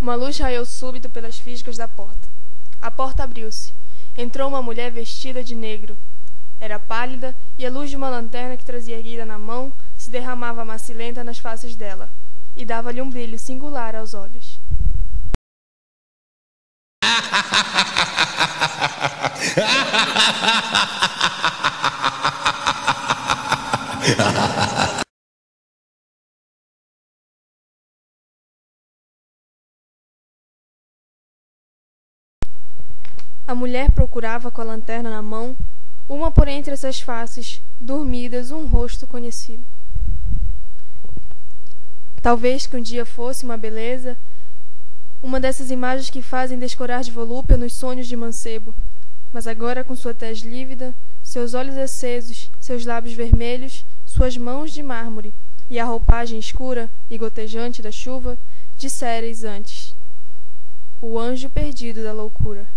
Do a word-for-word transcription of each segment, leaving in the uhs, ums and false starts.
Uma luz raiou súbito pelas fisgas da porta. A porta abriu-se. Entrou uma mulher vestida de negro. Era pálida, e a luz de uma lanterna que trazia erguida na mão se derramava macilenta nas faces dela, e dava-lhe um brilho singular aos olhos. A mulher procurava com a lanterna na mão, uma por entre essas faces, dormidas, um rosto conhecido. Talvez que um dia fosse uma beleza, uma dessas imagens que fazem descorar de volúpia nos sonhos de mancebo, mas agora com sua tez lívida, seus olhos acesos, seus lábios vermelhos, suas mãos de mármore e a roupagem escura e gotejante da chuva, dissereis antes: o anjo perdido da loucura.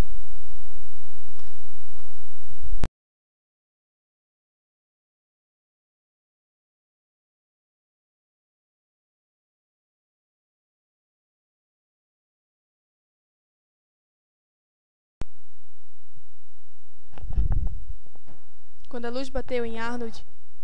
Quando a luz bateu em Arnold,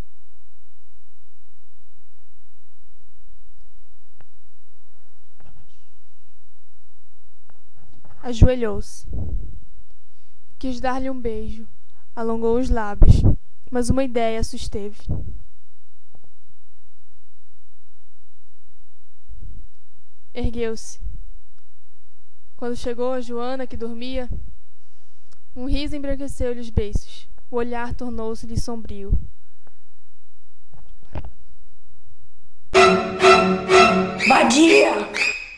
ajoelhou-se. Quis dar-lhe um beijo, alongou os lábios, mas uma ideia a susteve. Ergueu-se. Quando chegou a Joana, que dormia, um riso embranqueceu-lhe os beiços. O olhar tornou-se-lhe sombrio. Vadia!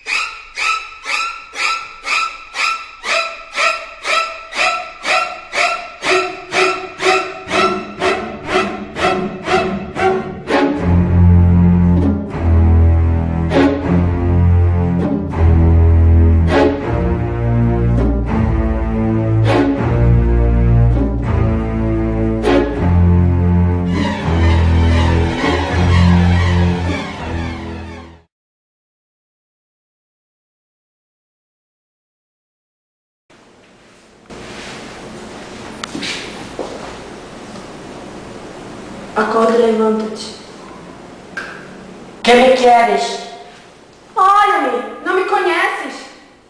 Acorda e levanta-te. Que me queres? Olha-me, não me conheces?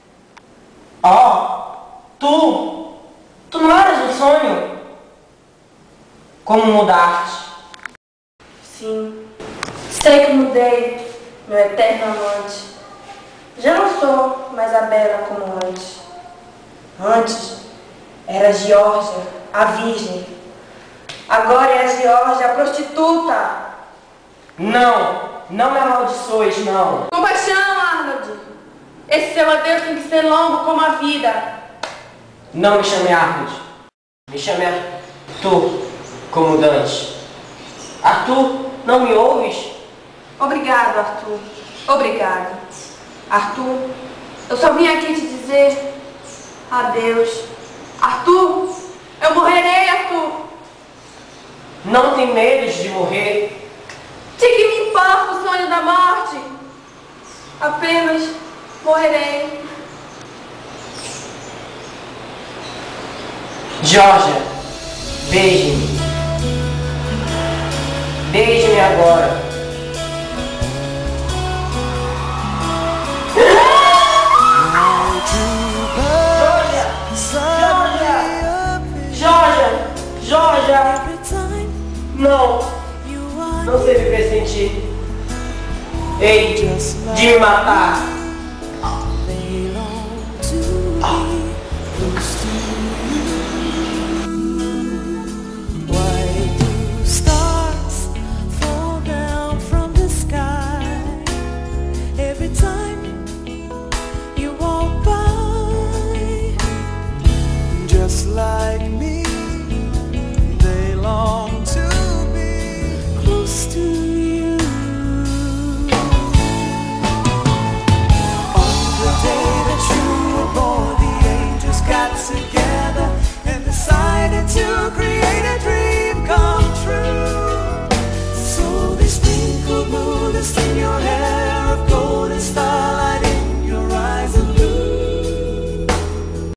Oh, tu! Tu não eras um sonho? Como mudaste? Sim, sei que mudei, meu eterno amante. Já não sou mais a bela como antes. Antes, era Geórgia, a virgem. Agora é a Geórgia, a prostituta. Não, não me amaldiçoes, não. Compaixão, Arnold. Esse seu adeus tem que ser longo como a vida. Não me chame Arnold. Me chame Arthur, como Dante. Arthur, não me ouves? Obrigado, Arthur. Obrigado. Arthur, eu só vim aqui te dizer adeus. Arthur, eu morrerei, Arthur. Não tem medo de morrer? De que me importa o sonho da morte? Apenas morrerei. Geórgia, beije-me. Beije-me agora. Geórgia! Geórgia! Geórgia! Não, não sei viver sem ti. Ei, de me matar.